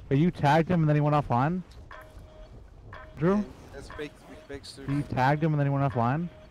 But you tagged him and then he went offline? Drew? That's fake You tagged him and then he went offline?